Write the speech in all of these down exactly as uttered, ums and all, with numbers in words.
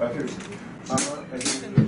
two. Uh, and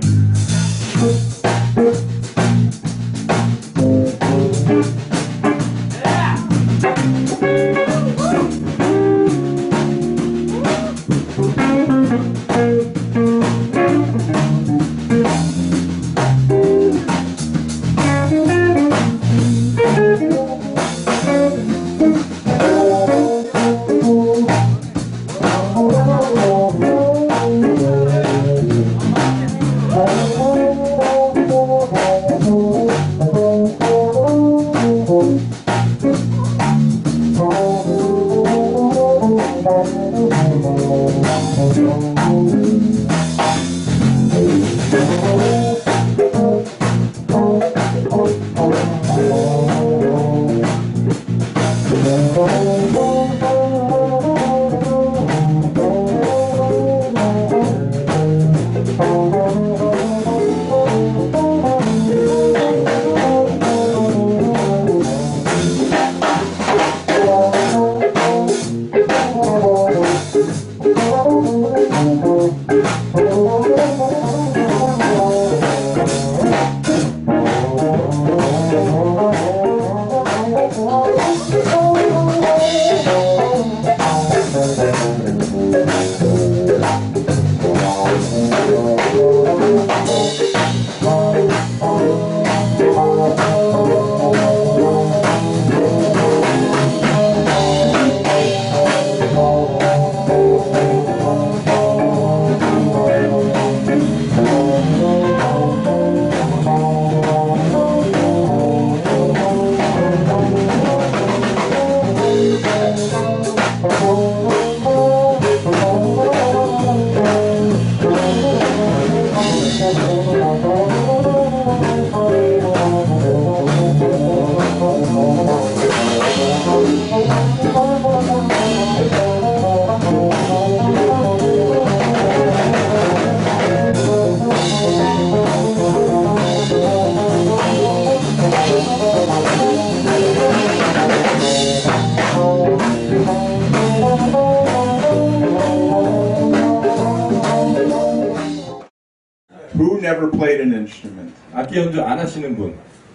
who never played an instrument? 악기 연주 안 하시는 분.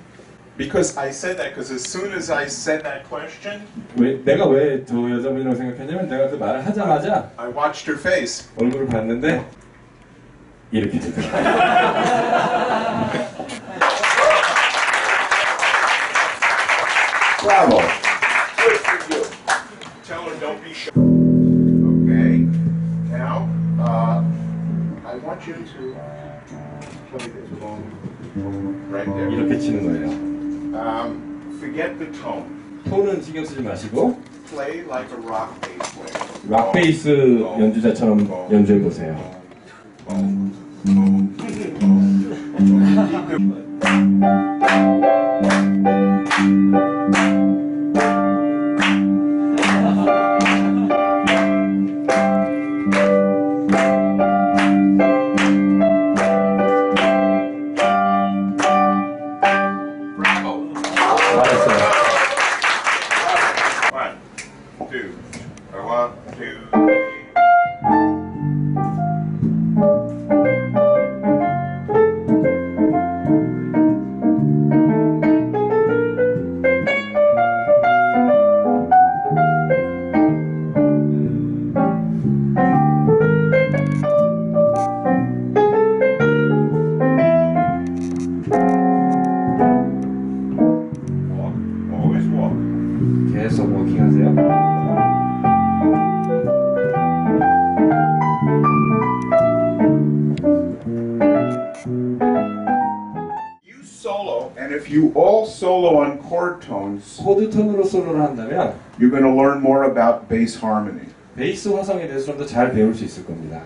Because I said that because as soon as I said that question, 왜, 내가 왜 저 여자분이라고 생각했냐면 내가 그 말을 하자마자 I watched her face. 얼굴을 봤는데 이렇게 되더라고요. Bravo. Good for you. Tell her don't be shy. Okay. Now, uh, I want you to play this bone right there. 이렇게 치는 거예요. Um, forget the tone. 톤은 신경 쓰지 마시고 Play like a rock bass player. 락 베이스 연주자처럼 연주해 보세요. 계속 워킹하세요. You solo, and if you all solo on chord tones, 코드 톤으로 솔로를 한다면 you're going to learn more about bass harmony. 베이스 화성에 대해서 좀 더 잘 배울 수 있을 겁니다.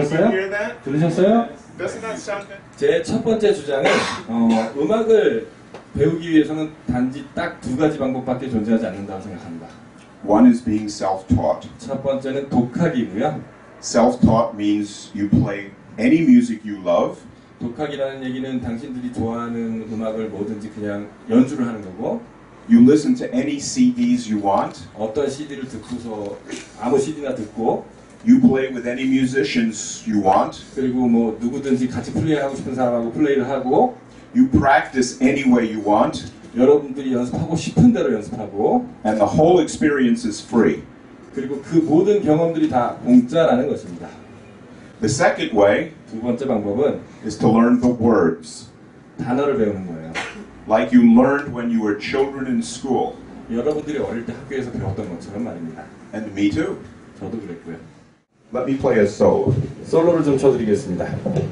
들으셨어요? hear that? 들으셨어요? Doesn't that sound good? 제 첫 번째 주장은 어, 음악을 배우기 위해서는 단지 딱 두 가지 방법밖에 존재하지 않는다고 생각합니다. One is being self-taught. 첫 번째는 독학이고요. Self-taught means you play any music you love, 독학이라는 얘기는 당신들이 좋아하는 음악을 뭐든지 그냥 연주를 하는 거고, you listen to any C Ds you want, 어떤 씨디를 듣고서 아무 씨디나 듣고, you play with any musicians you want, 그리고 뭐 누구든지 같이 플레이하고 싶은 사람하고 플레이를 하고, you practice any way you want, 여러분들이 연습하고 싶은 대로 연습하고, and the whole experience is free. 그리고 그 모든 경험들이 다 공짜라는 것입니다. The second way 두 번째 방법은 is to learn the words, 단어를 배우는 거예요. like you learned when you were children in school. 여러분들이 어릴 때 학교에서 배웠던 것처럼 말입니다. And me too. 저도 그랬고요. Let me play a solo. 솔로를 좀 쳐드리겠습니다.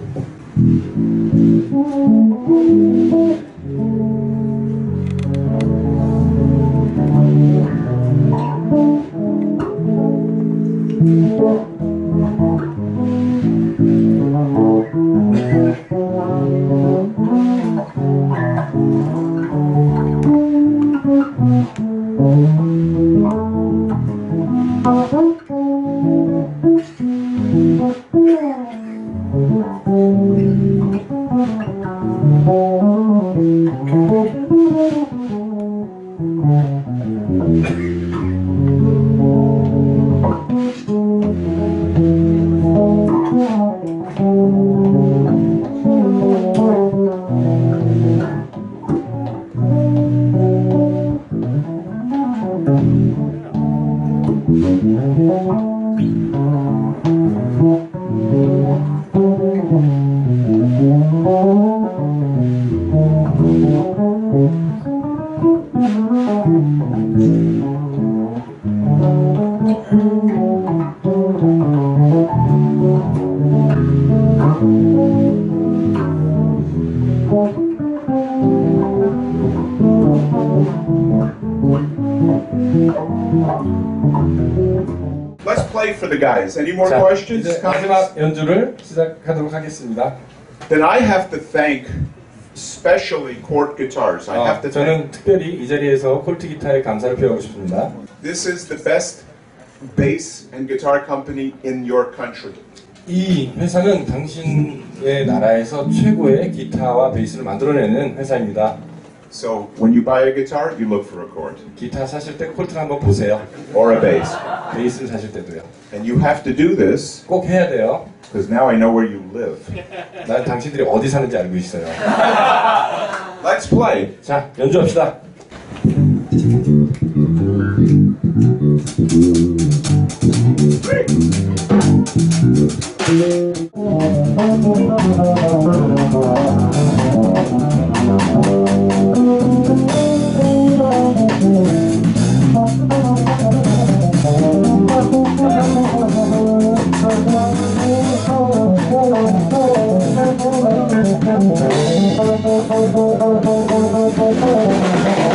Let's play for the guys. Any more 자, questions? 이제 comments? 마지막 연주를 시작하도록 하겠습니다. Then I have to thank especially Chord Guitars. I 어, have to thank. 저는 특별히 이 자리에서 콜트 기타에 감사를 표하고 싶습니다. This is the best bass and guitar company in your country. 이 회사는 당신의 나라에서 최고의 기타와 베이스를 만들어내는 회사입니다. So when you buy a guitar, you look for a chord 기타 사실 때 콜트를 한번 보세요. or a bass. 베이스를 사실 때도요. And you have to do this 꼭 해야 돼요. because now I know where you live. 난 당신들이 어디 사는지 알고 있어요. Let's play. 자, 연주합시다. Thank you.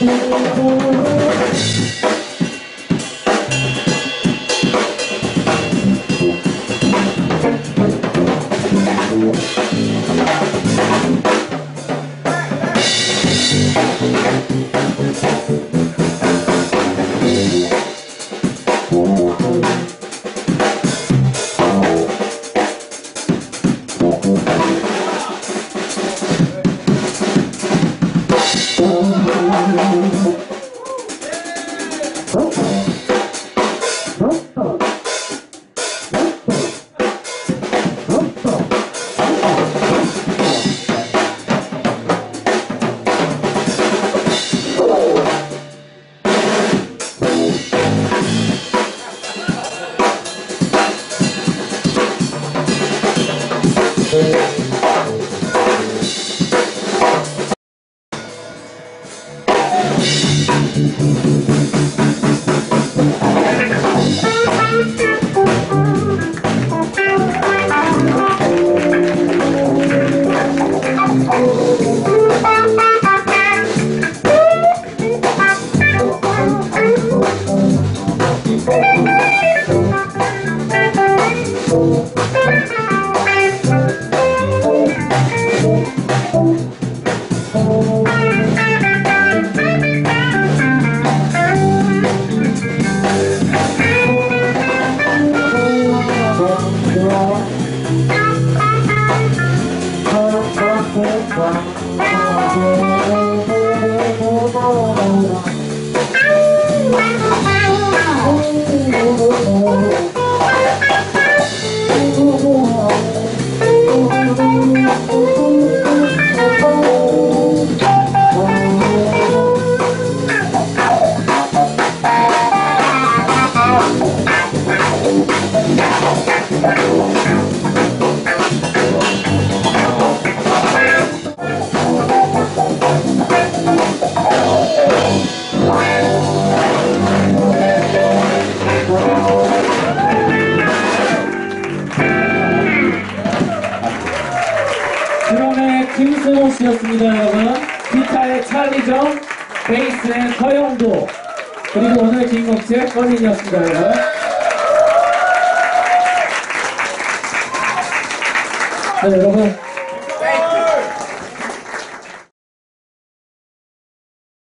김승호 씨였습니다, 여러분. 기타의 찰리정, 베이스의 서영도, 그리고 오늘의 주인공치의 꺼린이었습니다, 여러분. 네, 여러분.